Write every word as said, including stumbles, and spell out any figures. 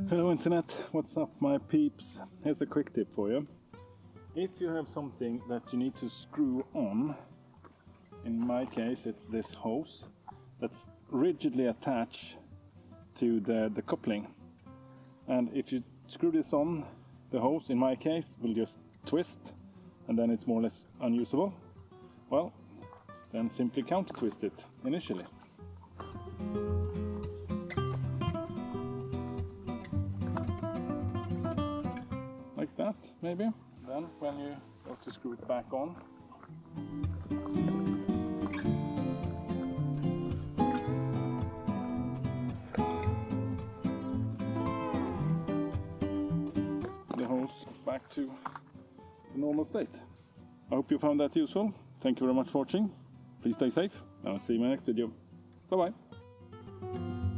Hello Internet, what's up my peeps? Here's a quick tip for you. If you have something that you need to screw on, in my case it's this hose that's rigidly attached to the, the coupling. And if you screw this on, the hose in my case will just twist and then it's more or less unusable. Well, then simply counter twist it initially. Like that, maybe. Then when you go to screw it back on, the hose back to the normal state. I hope you found that useful. Thank you very much for watching. Please stay safe and I'll see you in my next video. Bye bye.